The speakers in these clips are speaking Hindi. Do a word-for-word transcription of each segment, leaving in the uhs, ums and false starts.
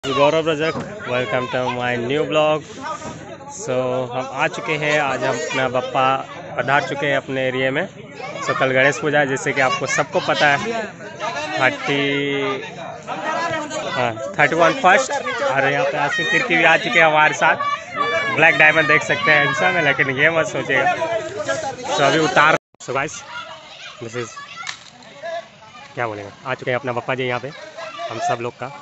Gaurav Rajak, welcome to my new blog. So हम आ चुके हैं, आज हम अपना बप्पा पधार चुके हैं अपने एरिया में। सो so, कल गणेश पूजा, जैसे कि आपको सबको पता है, थर्टी हाँ थर्टी वन फर्स्ट। और यहाँ पे आसिफ तिर्की भी आ चुके हैं हमारे साथ। ब्लैक डायमंड देख सकते हैं इंस्टा में, लेकिन ये मत सोचिएगा। सो so, अभी उतार सो गाइस दिस इज क्या बोलेंगे, आ चुके हैं अपना बप्पा जी यहाँ पे। हम सब लोग का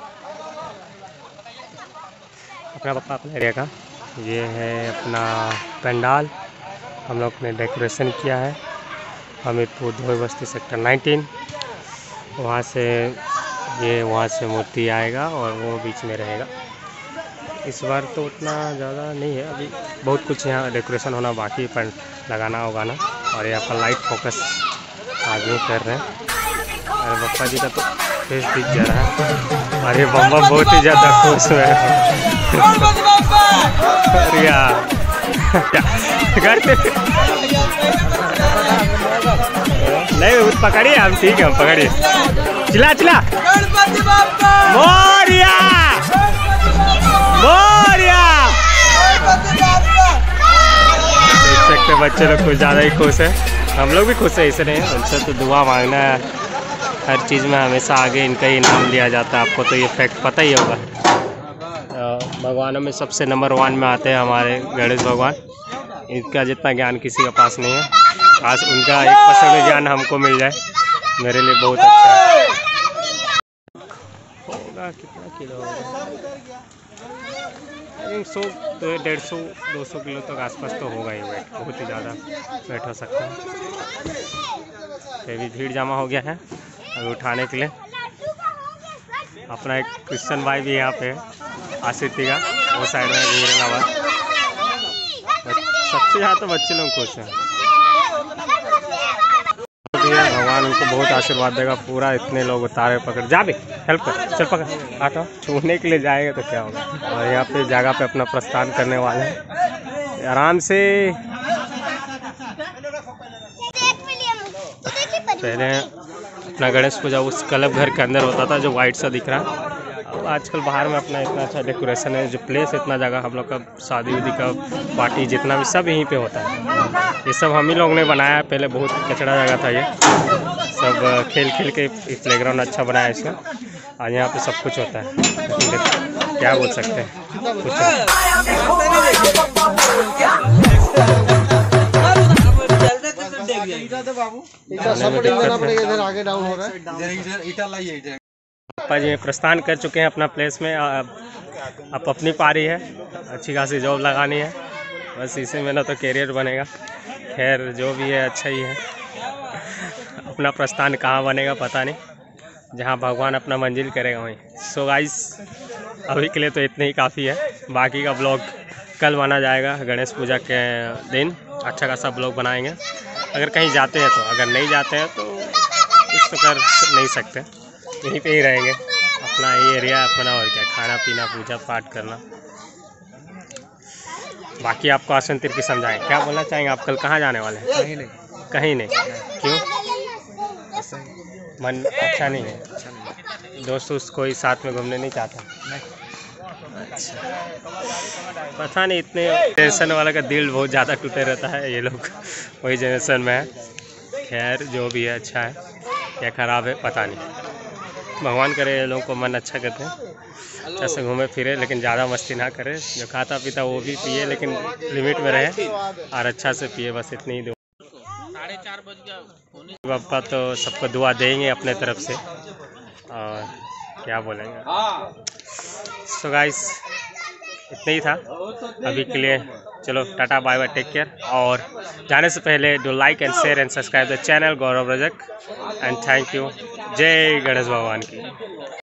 अपना बप्पा अपने एरिया का ये है अपना पंडाल। हम लोग ने डेकोरेशन किया है हमीरपुर धोई बस्ती सेक्टर नाइनटीन। वहाँ से ये वहाँ से मूर्ति आएगा और वो बीच में रहेगा। इस बार तो उतना ज़्यादा नहीं है, अभी बहुत कुछ यहाँ डेकोरेशन होना बाकी, पर लगाना उगाना। और यहाँ पर लाइट फोकस आदमी कर रहे हैं। अरे बप्पा जी का तो फेस दिख जा रहा है। और ये बम्बा बहुत ही ज़्यादा खुश हुए हैं। अरे यार करते नहीं, पकड़िए हम, ठीक है हम पकड़िए। चिल्ला चिल्ला मोरिया मोरिया। देख सकते बच्चे लोग कुछ ज़्यादा ही खुश है, हम लोग भी खुश है। इसलिए उनसे तो दुआ मांगना है, हर चीज़ में हमेशा आगे इनका ही इनाम लिया जाता है। आपको तो ये फैक्ट पता ही होगा। भगवानों में सबसे नंबर वन में आते हैं हमारे गणेश भगवान। इनका जितना ज्ञान किसी के पास नहीं है, आज उनका एक परसेंट ज्ञान हमको मिल जाए, मेरे लिए बहुत अच्छा है। होगा कितना किलो होगा, सौ डेढ़ सौ दो सौ किलो तक आसपास तो होगा ही वेट। बहुत ही ज़्यादा वेट हो सकता है। अभी भीड़ जमा हो गया है अभी उठाने के लिए। अपना एक क्रिश्चियन भाई भी यहाँ पे आसिफी का वो साइड में घूम रहा हुआ। सबसे ज़्यादा तो बच्चे लोग खुश हैं। भगवान उनको बहुत आशीर्वाद देगा पूरा। इतने लोग उतारे पकड़ जा भी हेल्प कर, चल पकड़ हटो। छूने के लिए जाएगा तो क्या होगा। और यहाँ पे जगह पे अपना प्रस्थान करने वाले हैं आराम से। पहले अपना गणेश पूजा उस क्लब घर के अंदर होता था जो वाइट सा दिख रहा है। अब आजकल बाहर में अपना इतना अच्छा डेकोरेशन है, जो प्लेस इतना जगह हम लोग का शादी उदी का पार्टी जितना भी सब यहीं पे होता है। ये सब हम ही लोग ने बनाया है। पहले बहुत कचरा जगह था, ये सब खेल खेल के प्लेग्राउंड अच्छा बनाया है इसका। आज यहाँ पे सब कुछ होता है, क्या बोल सकते हैं कुछ पापा जी प्रस्थान कर चुके हैं अपना प्लेस में। अब अपनी पारी है, अच्छी खासी जॉब लगानी है बस, इसी में ना तो कैरियर बनेगा। खैर जो भी है अच्छा ही है। अपना प्रस्थान कहाँ बनेगा पता नहीं, जहाँ भगवान अपना मंजिल करेगा वहीं। सो गाइस अभी के लिए तो इतने ही काफ़ी है। बाकी का ब्लॉग कल बना जाएगा गणेश पूजा के दिन। अच्छा खासा ब्लॉग बनाएंगे अगर कहीं जाते हैं तो। अगर नहीं जाते हैं तो कुछ तो कर नहीं सकते, यहीं पे ही रहेंगे। अपना ये एरिया अपना, और क्या, खाना पीना पूजा पाठ करना। बाकी आपको आसन तिर्की समझाएं, क्या बोलना चाहेंगे आप? कल कहाँ जाने वाले हैं? कहीं नहीं, कहीं नहीं। क्यों? मन अच्छा नहीं है? दोस्त उस्त कोई साथ में घूमने नहीं चाहता? नहीं। अच्छा, पता नहीं, इतने जनरेशन वाला का दिल बहुत ज़्यादा टूटे रहता है। ये लोग वही जनरेशन में है। खैर जो भी है अच्छा है या ख़राब है पता नहीं। भगवान करे ये लोगों को मन अच्छा करते हैं, अच्छा से घूमे फिरे, लेकिन ज़्यादा मस्ती ना करे। जो खाता पीता वो भी पिए, लेकिन लिमिट में रहे और अच्छा से पिए, बस इतनी ही दुआ। बप्पा तो सबको दुआ देंगे अपने तरफ से, और क्या बोलेंगे। सो गाइस इतना ही था अभी के लिए। चलो tata bye bye, take care. और जाने से पहले do like and share and subscribe the channel Gaurav Rajak and thank you. जय गणेश भगवान की।